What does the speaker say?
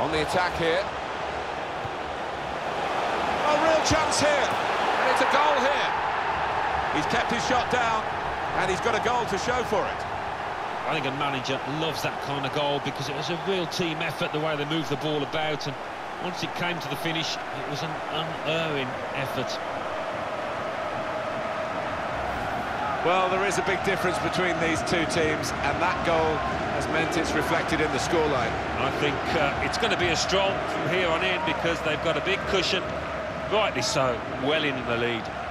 On the attack here. A real chance here, and it's a goal here. He's kept his shot down, and he's got a goal to show for it. I think a manager loves that kind of goal because it was a real team effort, the way they moved the ball about, and once it came to the finish, it was an unerring effort. Well, there is a big difference between these two teams, and that goal has meant it's reflected in the scoreline. I think it's going to be a stroll from here on in because they've got a big cushion, rightly so, well in the lead.